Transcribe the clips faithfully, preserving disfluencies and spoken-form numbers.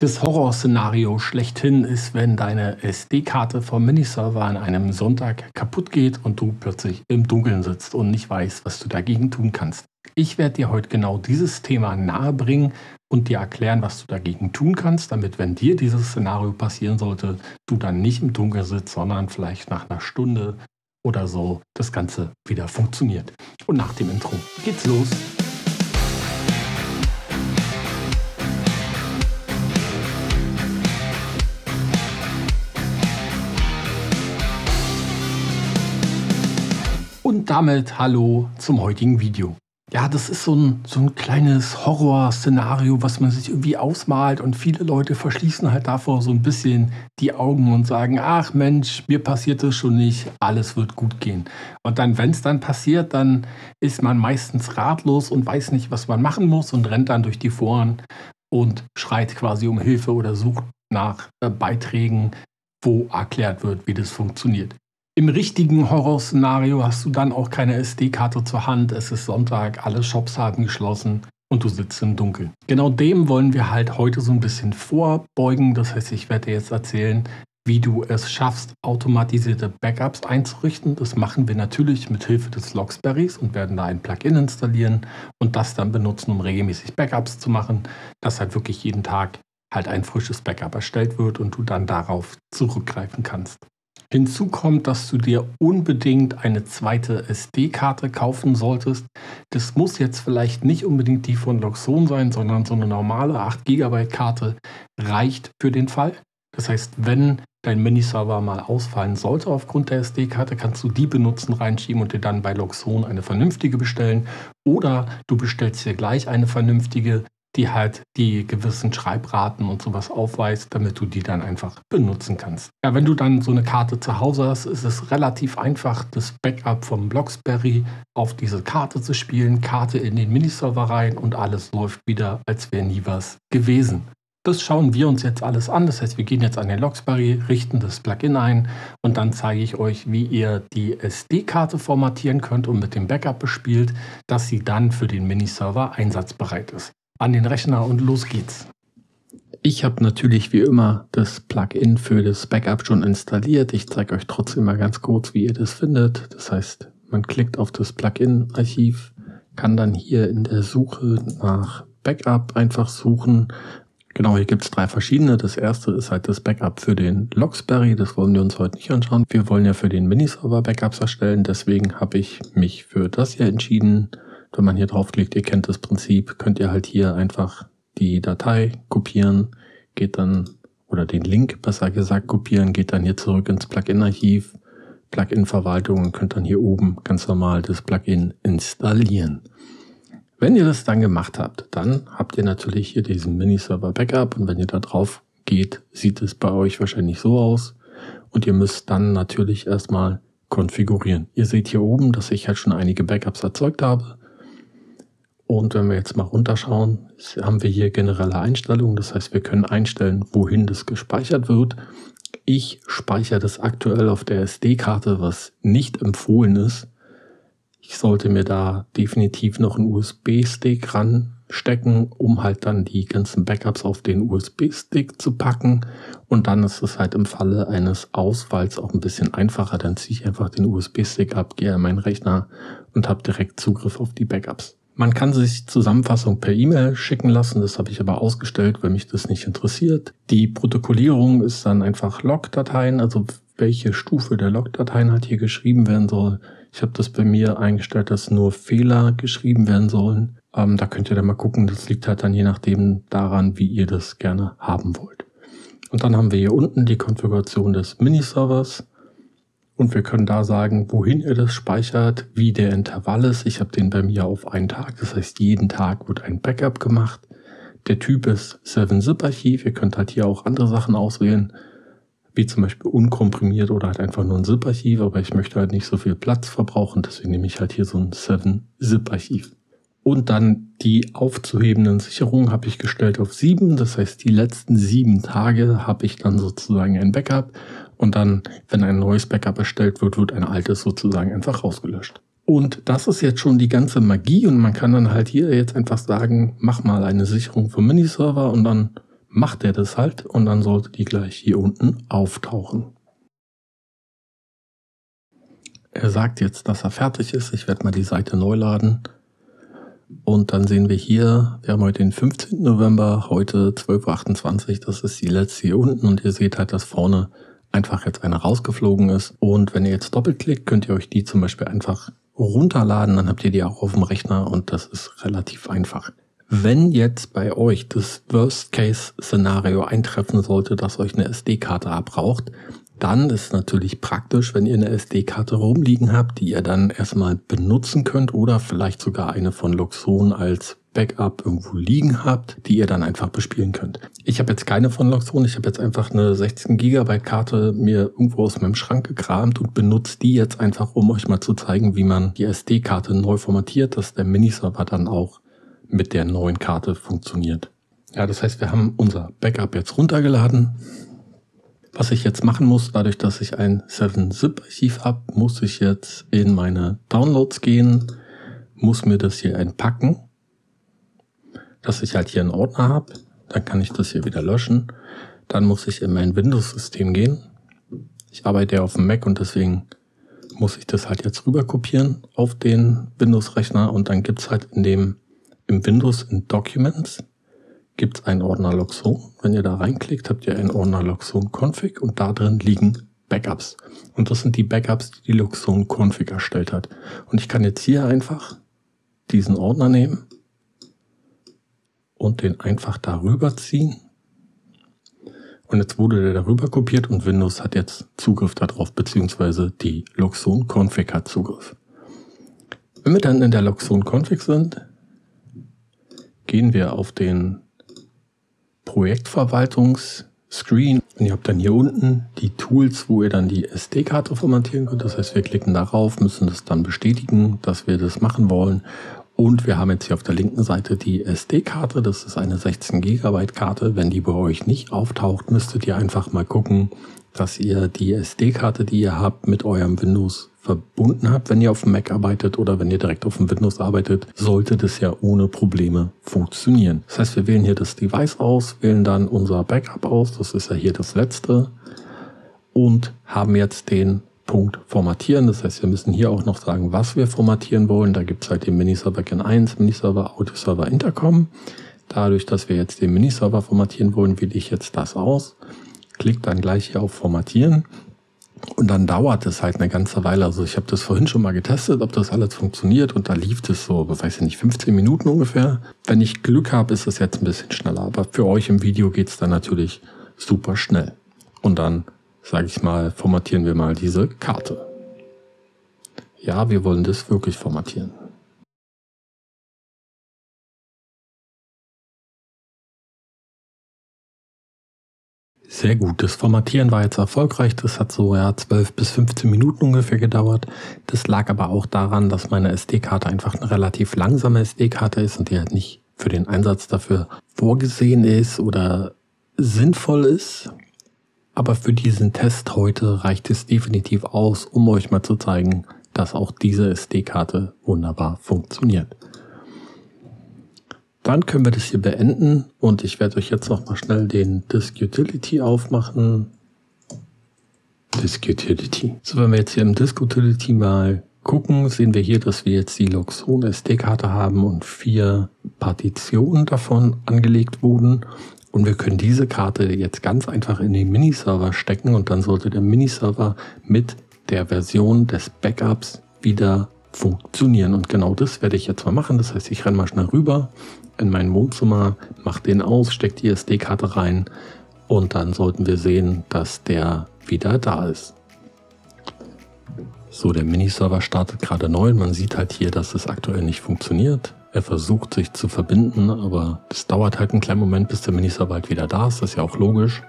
Das Horrorszenario schlechthin ist, wenn deine S D-Karte vom Miniserver an einem Sonntag kaputt geht und du plötzlich im Dunkeln sitzt und nicht weißt, was du dagegen tun kannst. Ich werde dir heute genau dieses Thema nahebringen und dir erklären, was du dagegen tun kannst, damit, wenn dir dieses Szenario passieren sollte, du dann nicht im Dunkeln sitzt, sondern vielleicht nach einer Stunde oder so das Ganze wieder funktioniert. Und nach dem Intro geht's los. Und damit hallo zum heutigen Video. Ja, das ist so ein, so ein kleines Horrorszenario, was man sich irgendwie ausmalt, und viele Leute verschließen halt davor so ein bisschen die Augen und sagen, ach Mensch, mir passiert das schon nicht, alles wird gut gehen. Und dann, wenn es dann passiert, dann ist man meistens ratlos und weiß nicht, was man machen muss und rennt dann durch die Foren und schreit quasi um Hilfe oder sucht nach äh, Beiträgen, wo erklärt wird, wie das funktioniert. Im richtigen Horrorszenario hast du dann auch keine S D-Karte zur Hand, es ist Sonntag, alle Shops haben geschlossen und du sitzt im Dunkeln. Genau dem wollen wir halt heute so ein bisschen vorbeugen. Das heißt, ich werde dir jetzt erzählen, wie du es schaffst, automatisierte Backups einzurichten. Das machen wir natürlich mit Hilfe des Locksberries und werden da ein Plugin installieren und das dann benutzen, um regelmäßig Backups zu machen, dass halt wirklich jeden Tag halt ein frisches Backup erstellt wird und du dann darauf zurückgreifen kannst. Hinzu kommt, dass du dir unbedingt eine zweite S D-Karte kaufen solltest. Das muss jetzt vielleicht nicht unbedingt die von Loxone sein, sondern so eine normale acht Gigabyte Karte reicht für den Fall. Das heißt, wenn dein Miniserver mal ausfallen sollte aufgrund der S D-Karte, kannst du die benutzen, reinschieben und dir dann bei Loxone eine vernünftige bestellen. Oder du bestellst dir gleich eine vernünftige, die halt die gewissen Schreibraten und sowas aufweist, damit du die dann einfach benutzen kannst. Ja, wenn du dann so eine Karte zu Hause hast, ist es relativ einfach, das Backup vom Locksberry auf diese Karte zu spielen, Karte in den Miniserver rein und alles läuft wieder, als wäre nie was gewesen. Das schauen wir uns jetzt alles an. Das heißt, wir gehen jetzt an den Locksberry, richten das Plugin ein und dann zeige ich euch, wie ihr die S D-Karte formatieren könnt und mit dem Backup bespielt, dass sie dann für den Miniserver einsatzbereit ist. An den Rechner und los geht's. Ich habe natürlich wie immer das Plugin für das Backup schon installiert. Ich zeige euch trotzdem mal ganz kurz, wie ihr das findet. Das heißt, man klickt auf das Plugin-Archiv, kann dann hier in der Suche nach Backup einfach suchen. Genau, hier gibt es drei verschiedene. Das erste ist halt das Backup für den Locksberry. Das wollen wir uns heute nicht anschauen. Wir wollen ja für den Miniserver Backups erstellen. Deswegen habe ich mich für das hier entschieden. Wenn man hier draufklickt, ihr kennt das Prinzip, könnt ihr halt hier einfach die Datei kopieren, geht dann, oder den Link besser gesagt kopieren, geht dann hier zurück ins Plugin-Archiv, Plugin-Verwaltung und könnt dann hier oben ganz normal das Plugin installieren. Wenn ihr das dann gemacht habt, dann habt ihr natürlich hier diesen Miniserver Backup und wenn ihr da drauf geht, sieht es bei euch wahrscheinlich so aus und ihr müsst dann natürlich erstmal konfigurieren. Ihr seht hier oben, dass ich halt schon einige Backups erzeugt habe. Und wenn wir jetzt mal runterschauen, haben wir hier generelle Einstellungen. Das heißt, wir können einstellen, wohin das gespeichert wird. Ich speichere das aktuell auf der S D-Karte, was nicht empfohlen ist. Ich sollte mir da definitiv noch einen U S B-Stick ranstecken, um halt dann die ganzen Backups auf den U S B-Stick zu packen. Und dann ist es halt im Falle eines Ausfalls auch ein bisschen einfacher. Dann ziehe ich einfach den U S B-Stick ab, gehe an meinen Rechner und habe direkt Zugriff auf die Backups. Man kann sich Zusammenfassung per E-Mail schicken lassen, das habe ich aber ausgestellt, weil mich das nicht interessiert. Die Protokollierung ist dann einfach Log-Dateien, also welche Stufe der Log-Dateien halt hier geschrieben werden soll. Ich habe das bei mir eingestellt, dass nur Fehler geschrieben werden sollen. Ähm, da könnt ihr dann mal gucken, das liegt halt dann je nachdem daran, wie ihr das gerne haben wollt. Und dann haben wir hier unten die Konfiguration des Miniservers. Und wir können da sagen, wohin ihr das speichert, wie der Intervall ist. Ich habe den bei mir auf einen Tag, das heißt jeden Tag wird ein Backup gemacht. Der Typ ist seven zip Archiv, ihr könnt halt hier auch andere Sachen auswählen, wie zum Beispiel unkomprimiert oder halt einfach nur ein Zip-Archiv, aber ich möchte halt nicht so viel Platz verbrauchen, deswegen nehme ich halt hier so ein seven zip Archiv. Und dann die aufzuhebenden Sicherungen habe ich gestellt auf sieben. Das heißt, die letzten sieben Tage habe ich dann sozusagen ein Backup. Und dann, wenn ein neues Backup erstellt wird, wird ein altes sozusagen einfach rausgelöscht. Und das ist jetzt schon die ganze Magie. Und man kann dann halt hier jetzt einfach sagen, mach mal eine Sicherung vom Miniserver und dann macht er das halt und dann sollte die gleich hier unten auftauchen. Er sagt jetzt, dass er fertig ist. Ich werde mal die Seite neu laden. Und dann sehen wir hier, wir haben heute den fünfzehnten November, heute zwölf Uhr achtundzwanzig, das ist die letzte hier unten und ihr seht halt, dass vorne einfach jetzt eine rausgeflogen ist. Und wenn ihr jetzt doppelklickt, könnt ihr euch die zum Beispiel einfach runterladen, dann habt ihr die auch auf dem Rechner und das ist relativ einfach. Wenn jetzt bei euch das Worst-Case-Szenario eintreffen sollte, dass euch eine S D-Karte abbraucht, dann ist natürlich praktisch, wenn ihr eine S D-Karte rumliegen habt, die ihr dann erstmal benutzen könnt oder vielleicht sogar eine von Luxon als Backup irgendwo liegen habt, die ihr dann einfach bespielen könnt. Ich habe jetzt keine von Luxon, ich habe jetzt einfach eine sechzehn Gigabyte Karte mir irgendwo aus meinem Schrank gekramt und benutze die jetzt einfach, um euch mal zu zeigen, wie man die S D-Karte neu formatiert, dass der Miniserver dann auch mit der neuen Karte funktioniert. Ja, das heißt, wir haben unser Backup jetzt runtergeladen. Was ich jetzt machen muss, dadurch, dass ich ein seven zip Archiv habe, muss ich jetzt in meine Downloads gehen, muss mir das hier einpacken, dass ich halt hier einen Ordner habe. Dann kann ich das hier wieder löschen. Dann muss ich in mein Windows-System gehen. Ich arbeite ja auf dem Mac und deswegen muss ich das halt jetzt rüber kopieren auf den Windows-Rechner und dann gibt's halt in dem im Windows in Documents gibt es einen Ordner Luxon. Wenn ihr da reinklickt, habt ihr einen Ordner Luxon Config und da drin liegen Backups. Und das sind die Backups, die die Luxon Config erstellt hat. Und ich kann jetzt hier einfach diesen Ordner nehmen und den einfach darüber ziehen. Und jetzt wurde der darüber kopiert und Windows hat jetzt Zugriff darauf, beziehungsweise die Luxon Config hat Zugriff. Wenn wir dann in der Luxon Config sind, gehen wir auf den Projektverwaltungs-Screen und ihr habt dann hier unten die Tools, wo ihr dann die S D-Karte formatieren könnt. Das heißt, wir klicken darauf, müssen das dann bestätigen, dass wir das machen wollen. Und wir haben jetzt hier auf der linken Seite die S D-Karte. Das ist eine sechzehn Gigabyte Karte. Wenn die bei euch nicht auftaucht, müsstet ihr einfach mal gucken, dass ihr die S D-Karte, die ihr habt, mit eurem Windows verbunden habt. Wenn ihr auf dem Mac arbeitet oder wenn ihr direkt auf dem Windows arbeitet, sollte das ja ohne Probleme funktionieren. Das heißt, wir wählen hier das Device aus, wählen dann unser Backup aus, das ist ja hier das letzte, und haben jetzt den Punkt Formatieren. Das heißt, wir müssen hier auch noch sagen, was wir formatieren wollen. Da gibt es halt den Miniserver Gen eins, Miniserver Autoserver Intercom. Dadurch, dass wir jetzt den Miniserver formatieren wollen, wähle ich jetzt das aus. Klickt dann gleich hier auf Formatieren. Und dann dauert es halt eine ganze Weile. Also ich habe das vorhin schon mal getestet, ob das alles funktioniert. Und da lief es so, weiß ich nicht, fünfzehn Minuten ungefähr. Wenn ich Glück habe, ist es jetzt ein bisschen schneller. Aber für euch im Video geht es dann natürlich super schnell. Und dann, sage ich mal, formatieren wir mal diese Karte. Ja, wir wollen das wirklich formatieren. Sehr gut, das Formatieren war jetzt erfolgreich. Das hat so ja zwölf bis fünfzehn Minuten ungefähr gedauert. Das lag aber auch daran, dass meine S D-Karte einfach eine relativ langsame S D-Karte ist und die halt nicht für den Einsatz dafür vorgesehen ist oder sinnvoll ist. Aber für diesen Test heute reicht es definitiv aus, um euch mal zu zeigen, dass auch diese S D-Karte wunderbar funktioniert. Dann können wir das hier beenden und ich werde euch jetzt noch mal schnell den Disk Utility aufmachen. Disk Utility. So, wenn wir jetzt hier im Disk Utility mal gucken, sehen wir hier, dass wir jetzt die Luxon S D-Karte haben und vier Partitionen davon angelegt wurden. Und wir können diese Karte jetzt ganz einfach in den Miniserver stecken und dann sollte der Miniserver mit der Version des Backups wieder funktionieren. Und genau das werde ich jetzt mal machen. Das heißt, ich renne mal schnell rüber in mein Wohnzimmer, mache den aus, stecke die S D-Karte rein und dann sollten wir sehen, dass der wieder da ist. So, der Miniserver startet gerade neu. Man sieht halt hier, dass es aktuell nicht funktioniert. Er versucht sich zu verbinden, aber das dauert halt einen kleinen Moment, bis der Miniserver halt wieder da ist. Das ist ja auch logisch.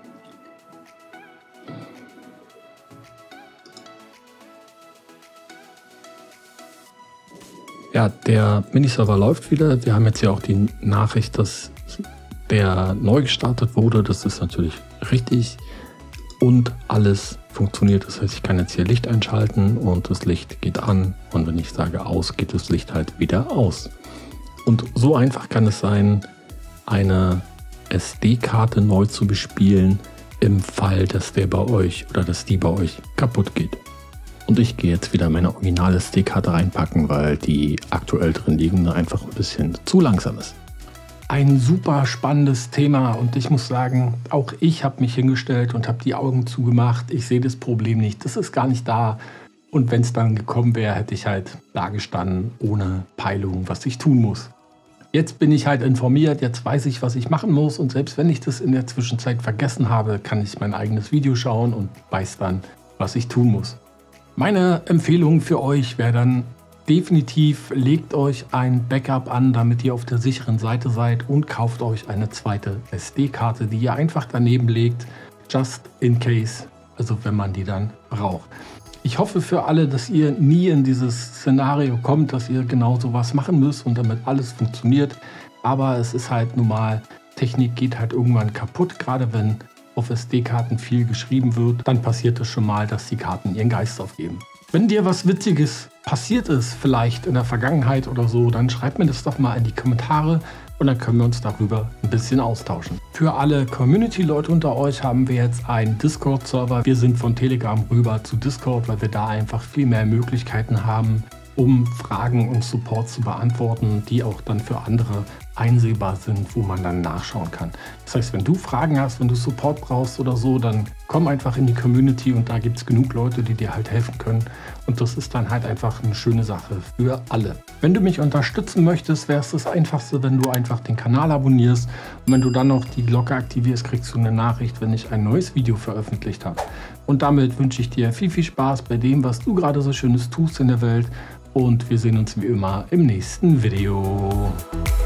Ja, der Miniserver läuft wieder. Wir haben jetzt ja auch die Nachricht, dass der neu gestartet wurde. Das ist natürlich richtig. Und alles funktioniert. Das heißt, ich kann jetzt hier Licht einschalten und das Licht geht an. Und wenn ich sage aus, geht das Licht halt wieder aus. Und so einfach kann es sein, eine S D-Karte neu zu bespielen, im Fall, dass der bei euch oder dass die bei euch kaputt geht. Und ich gehe jetzt wieder meine originale S D-Karte reinpacken, weil die aktuell drin liegende einfach ein bisschen zu langsam ist. Ein super spannendes Thema und ich muss sagen, auch ich habe mich hingestellt und habe die Augen zugemacht. Ich sehe das Problem nicht, das ist gar nicht da. Und wenn es dann gekommen wäre, hätte ich halt da gestanden, ohne Peilung, was ich tun muss. Jetzt bin ich halt informiert, jetzt weiß ich, was ich machen muss und selbst wenn ich das in der Zwischenzeit vergessen habe, kann ich mein eigenes Video schauen und weiß dann, was ich tun muss. Meine Empfehlung für euch wäre dann definitiv, legt euch ein Backup an, damit ihr auf der sicheren Seite seid und kauft euch eine zweite S D-Karte, die ihr einfach daneben legt, just in case, also wenn man die dann braucht. Ich hoffe für alle, dass ihr nie in dieses Szenario kommt, dass ihr genau sowas machen müsst und damit alles funktioniert. Aber es ist halt normal, Technik geht halt irgendwann kaputt, gerade wenn auf S D-Karten viel geschrieben wird, dann passiert es schon mal, dass die Karten ihren Geist aufgeben. Wenn dir was Witziges passiert ist, vielleicht in der Vergangenheit oder so, dann schreib mir das doch mal in die Kommentare und dann können wir uns darüber ein bisschen austauschen. Für alle Community-Leute unter euch haben wir jetzt einen Discord-Server. Wir sind von Telegram rüber zu Discord, weil wir da einfach viel mehr Möglichkeiten haben, um Fragen und Support zu beantworten, die auch dann für andere einsehbar sind, wo man dann nachschauen kann. Das heißt, wenn du Fragen hast, wenn du Support brauchst oder so, dann komm einfach in die Community und da gibt es genug Leute, die dir halt helfen können. Und das ist dann halt einfach eine schöne Sache für alle. Wenn du mich unterstützen möchtest, wäre es das Einfachste, wenn du einfach den Kanal abonnierst. Und wenn du dann noch die Glocke aktivierst, kriegst du eine Nachricht, wenn ich ein neues Video veröffentlicht habe. Und damit wünsche ich dir viel, viel Spaß bei dem, was du gerade so Schönes tust in der Welt. Und wir sehen uns wie immer im nächsten Video.